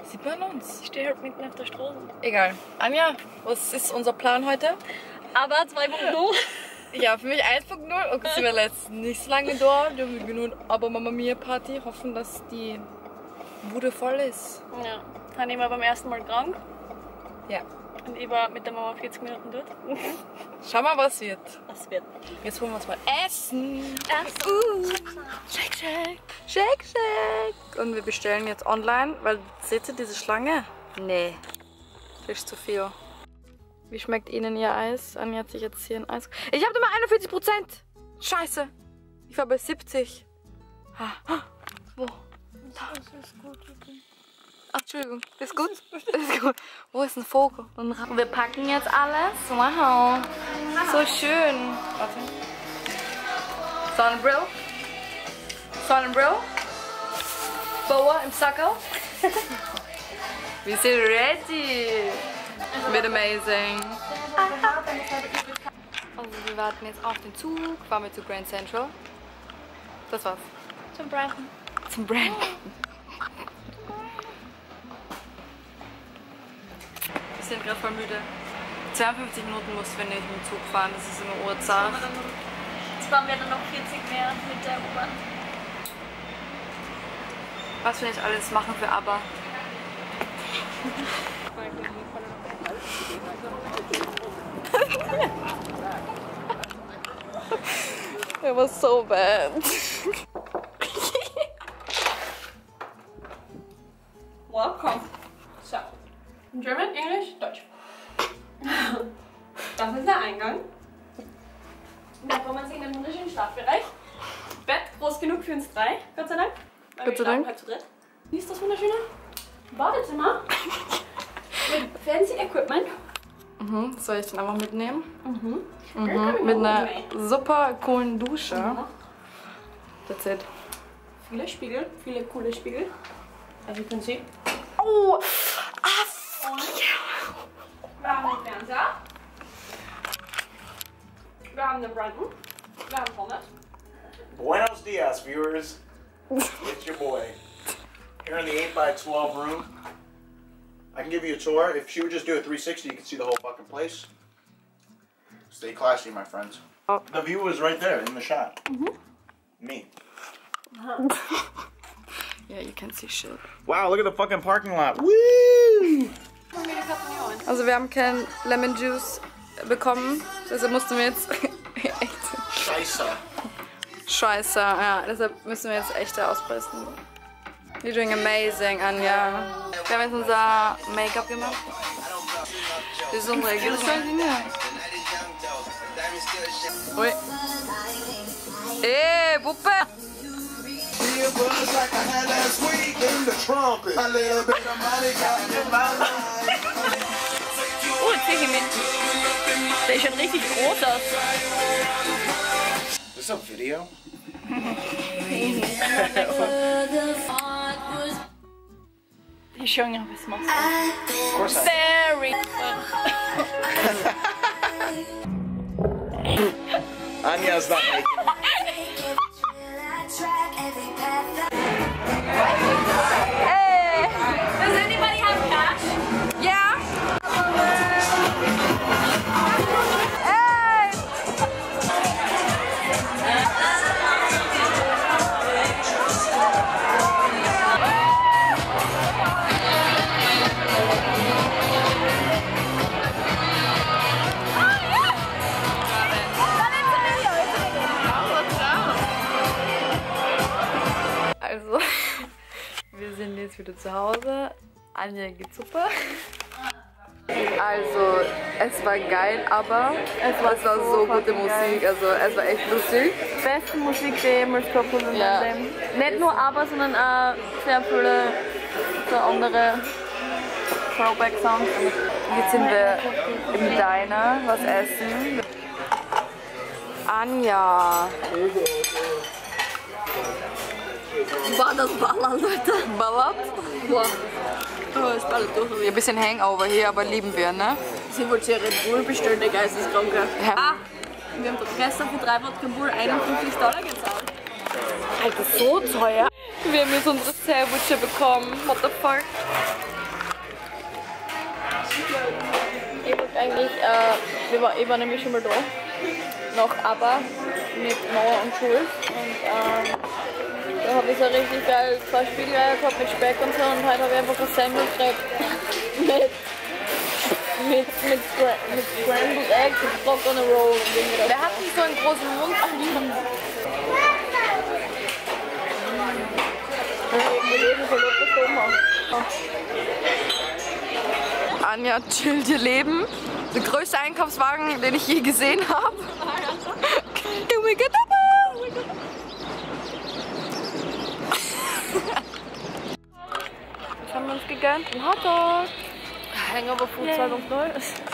Sieht man uns? Ich stehe halt mitten auf der Straße. Egal. Anja, was ist unser Plan heute? Aber 2.0. Ja, für mich 1.0. Okay, sind wir letztens nicht so lange da. Wir haben nur aber Mama Mia Party. Hoffen, dass die Bude voll ist. Ja. Hanni war beim ersten Mal krank. Ja. Und ich war mit der Mama 40 Minuten dort. Schau mal, was wird. Was wird? Jetzt holen wir uns mal Essen. Shake, shake. Shake, shake. Und wir bestellen jetzt online, weil seht ihr diese Schlange? Nee, das ist zu viel. Wie schmeckt Ihnen Ihr Eis? Anja hat sich jetzt hier ein Eis... Ich habe immer 41%! Scheiße! Ich war bei 70. Wo? Das ist gut. Ach, Entschuldigung. Ist gut? Ist gut. Wo ist ein Vogel? Und wir packen jetzt alles. Wow. So schön. Warte. Sonnenbrill. Sonnenbrill. Boa im Sackel. Wir sind ready. Wird amazing. Also wir warten jetzt auf den Zug. Fahren wir zu Grand Central. Das war's. Zum Brandon. Zum Brandon. Wir sind gerade voll müde. 52 Minuten mussten wir nicht mit dem Zug fahren. Das ist immer Uhrzeit. Jetzt fahren wir dann noch 40 mehr mit der U-Bahn. Was wir nicht alles machen für ABBA. It was so bad. Welcome. So. German, Englisch, Deutsch. Das ist der Eingang. Da kommen Sie in den wunderschönen Schlafbereich. Bett groß genug für uns drei, Gott sei Dank. Weil Gott sei wir schlafen Dank. halt zu dritt. Wie ist das wunderschöne Badezimmer? Mit fancy Equipment. Soll ich den einfach mitnehmen? Mit Mit einer super coolen Dusche. That's it. Viele Spiegel, viele coole Spiegel. Also ihr könnt sehen. Oh! Wir haben den Fernseher. Wir haben den Brandon. Wir haben Thomas. Buenos dias, viewers. It's your boy. Here in the 8x12 room. I can give you a tour. If she would just do a 360, you can see the whole fucking place. Stay classy, my friends. Oh. The view is right there in the shot. Me. Yeah, you can see shit. Wow, look at the fucking parking lot. Woo! Also wir haben keinen Lemon Juice bekommen. Deshalb mussten wir jetzt echt... Scheiße. Scheiße, ja. Deshalb müssen wir jetzt echt auspressen. You're doing amazing, Anja. Wir haben jetzt unser Make-up gemacht. Das ist unsere Gildestraße. Ui. Ey, Puppe! Oh, jetzt sehe ich mit. Der sieht richtig groß aus. Is this a video? He's showing off his muscles. Of course I Very Anya's not making Hey! Does anybody have cash? Yeah! Hey! Also, wir sind jetzt wieder zu Hause. Anja geht super. Also, es war geil, aber es war so gute Musik. Also, es war echt lustig. Beste Musik, die ich jemals gehabt habe in Ja. meinem Leben. Nicht nur aber, sondern auch sehr viele so andere Throwback-Songs. Jetzt sind wir im Diner, was essen. Anja. War das ballert, Leute. Ballert? Boah. Oh, es ballert durch. Ein bisschen Hangover hier, aber lieben wir, ne? Sie wollte sich Red Bull bestellen, der Geisteskranke. Ja. Ah, wir haben doch gestern für 3 Wodka Bull $51 gezahlt. Alter, so teuer. Wir haben jetzt unsere Sandwiches bekommen. What the fuck? eigentlich, ich war nämlich schon mal da, nach ABBA mit Noah und Schulz und da habe ich so richtig geil 2 Spiegeleier gehabt mit Speck und so und heute habe ich einfach ein Semmel gekriegt mit Scrambled Eggs und Rock on a Roll. Wer hat denn so einen großen Mund? Anja chillt ihr Leben. Der größte Einkaufswagen, den ich je gesehen habe. Was haben wir uns gegönnt? Ein Hotdog. Hangover Food 2.0.